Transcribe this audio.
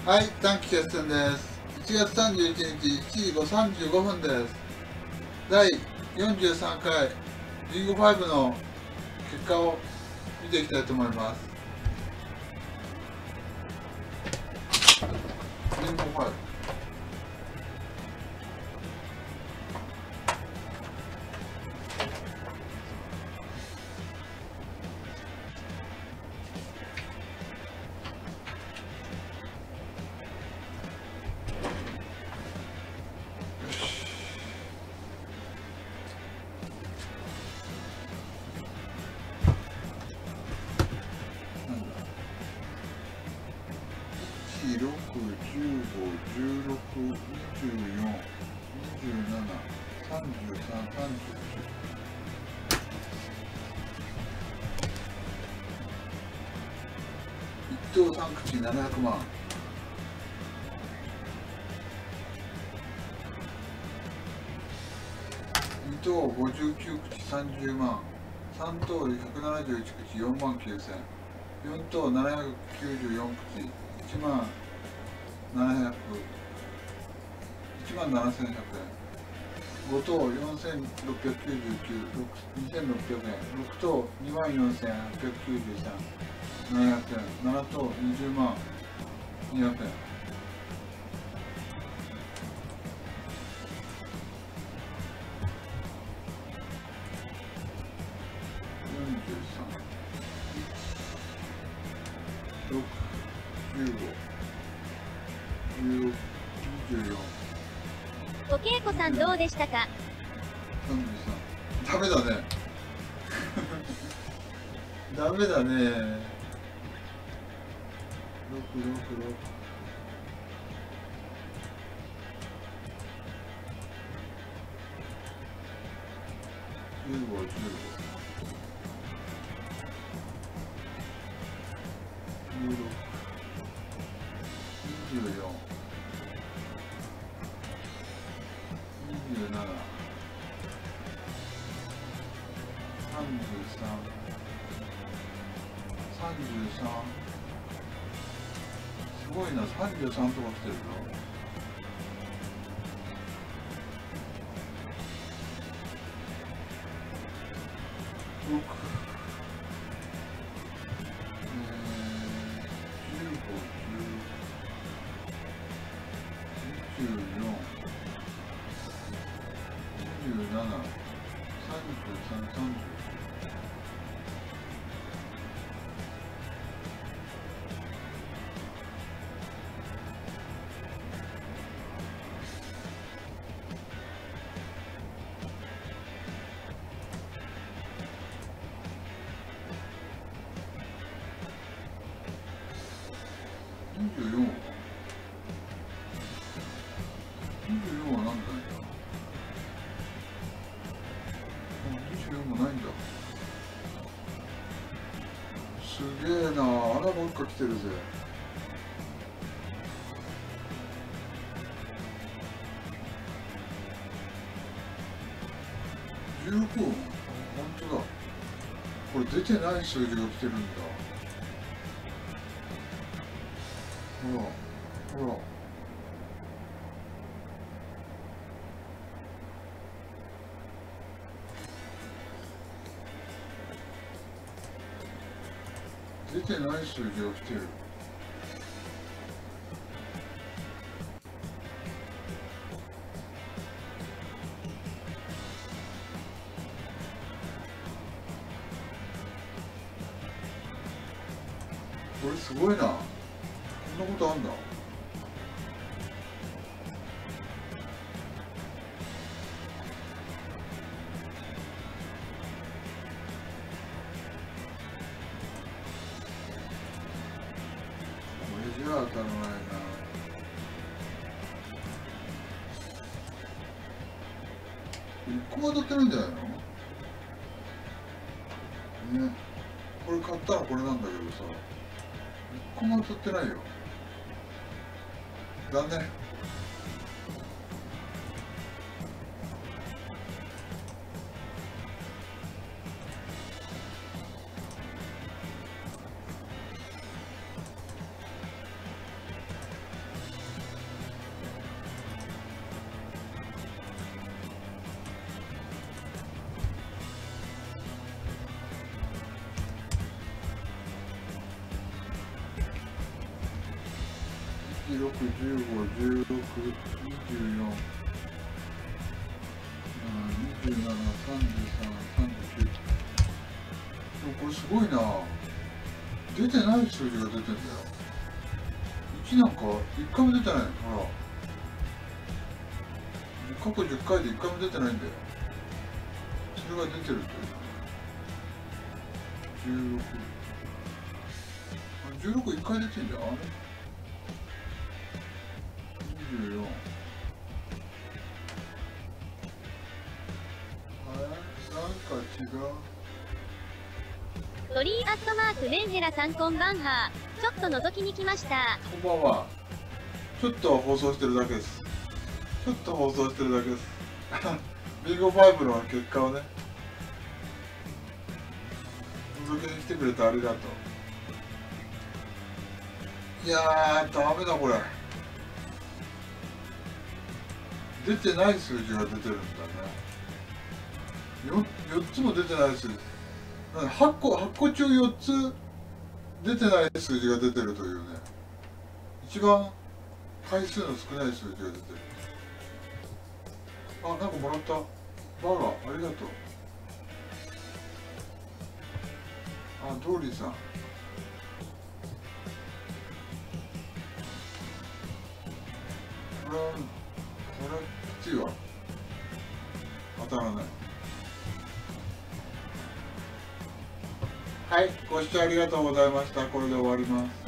はい、短期決戦です。1月31日7時35分です。第43回リング5の結果を見ていきたいと思います。リング5。6、15、16、24、27、33、31等3口700万。2等59口30万。3等171口4万9000。4等794口1万700、1万7100円。5等4699、2600円。6等2万4893、700円。7等20万200円。6、15、16、24。 お稽古さんどうでしたか。 33。ダメだね。ダメだね。6、6、6。15、15。16、24、27、33、33。すごいな、33とか来てるぞ。6、24は何だよ。24もないんだ。すげえな、穴ばっか来てるぜ。19、本当だ。これ出てない数字が来てるんだ。ほら、ほら。出てない数字が来てる。これすごいな。こんなことあんだ。じゃあ当たらないな。1個も当たってないんじゃないのね。これ買ったらこれなんだけどさ、1個も当たってないよ。残念。 16、15、16、24、27、33、39。これすごいな。出てない数字が出てんだよ。1なんか1回も出てないの。ほら。過去10回で1回も出てないんだよ。それが出てるという。16。16、1回出てんじゃん。あれ24。なんか違う。 鳥居アットマークメンヘラさんこんばんは。ちょっと覗きに来ました。 こんばんは。ちょっと放送してるだけです。ちょっと放送してるだけです。ビンゴ5の結果をね、覗きに来てくれてありがとう。いやー、ダメだこれ。出てない数字が出てるんだね。4つも出てない数字。8個中4つ出てない数字が出てるというね。一番回数の少ない数字が出てる。あ、なんかもらった。バーガー、ありがとう。あ、ドーリーさん。これきついわ。当たらない。はい、ご視聴ありがとうございました。これで終わります。